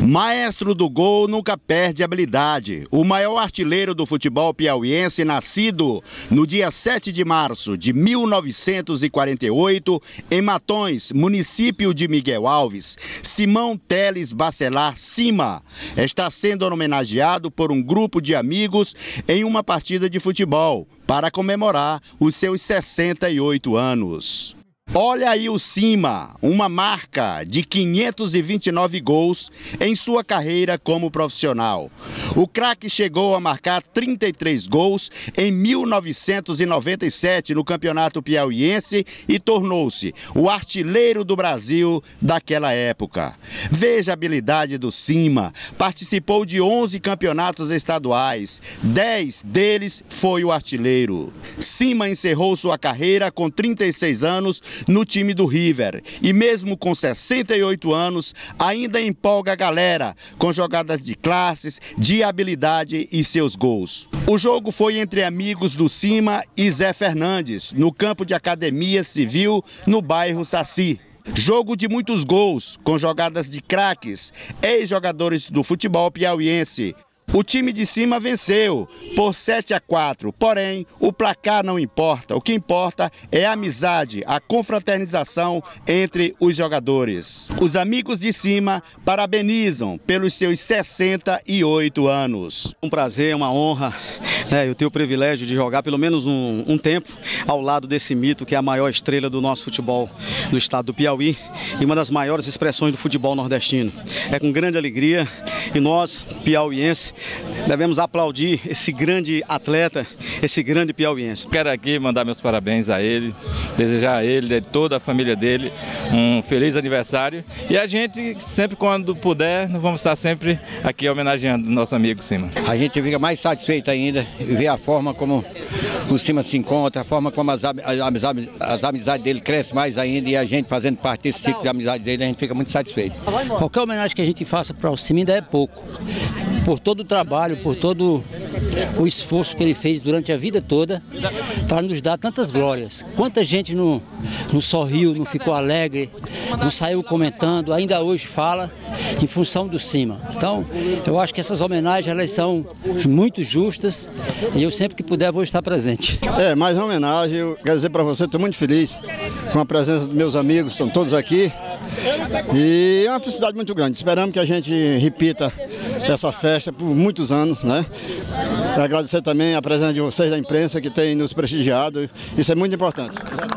Maestro do gol nunca perde habilidade. O maior artilheiro do futebol piauiense, nascido no dia 7 de março de 1948, em Matões, município de Miguel Alves, Simão Teles Bacelar Cima, está sendo homenageado por um grupo de amigos em uma partida de futebol para comemorar os seus 68 anos. Olha aí o Cima, uma marca de 529 gols em sua carreira como profissional. O craque chegou a marcar 33 gols em 1997 no Campeonato Piauiense e tornou-se o artilheiro do Brasil daquela época. Veja a habilidade do Cima, participou de 11 campeonatos estaduais, 10 deles foi o artilheiro. Cima encerrou sua carreira com 36 anos no time do River e mesmo com 68 anos ainda empolga a galera com jogadas de classes, de habilidade e seus gols. O jogo foi entre amigos do Cima e Zé Fernandes no campo de academia civil no bairro Saci. Jogo de muitos gols com jogadas de craques, ex-jogadores do futebol piauiense. O time de Cima venceu por 7-4, porém o placar não importa. O que importa é a amizade, a confraternização entre os jogadores. Os amigos de Cima parabenizam pelos seus 68 anos. Um prazer, uma honra, eu tenho o privilégio de jogar pelo menos um tempo ao lado desse mito que é a maior estrela do nosso futebol do estado do Piauí e uma das maiores expressões do futebol nordestino. É com grande alegria e nós, piauienses, devemos aplaudir esse grande atleta, esse grande piauiense. Quero aqui mandar meus parabéns a ele, desejar a ele e toda a família dele um feliz aniversário. E a gente, sempre quando puder, nós vamos estar sempre aqui homenageando o nosso amigo Cima. A gente fica mais satisfeito ainda de ver a forma como o Cima se encontra, a forma como as amizades dele crescem mais ainda e a gente fazendo parte desse ciclo de amizade dele, a gente fica muito satisfeito. Qualquer homenagem que a gente faça para o Cima ainda é pouco. Por todo o trabalho, por todo o esforço que ele fez durante a vida toda para nos dar tantas glórias. Quanta gente não sorriu, não ficou alegre, não saiu comentando, ainda hoje fala em função do Cima. Então, eu acho que essas homenagens elas são muito justas e eu sempre que puder vou estar presente. Mais uma homenagem, eu quero dizer para você, estou muito feliz com a presença dos meus amigos, estão todos aqui. E é uma felicidade muito grande. Esperamos que a gente repita essa festa por muitos anos, né? Agradecer também a presença de vocês da imprensa que tem nos prestigiado. Isso é muito importante.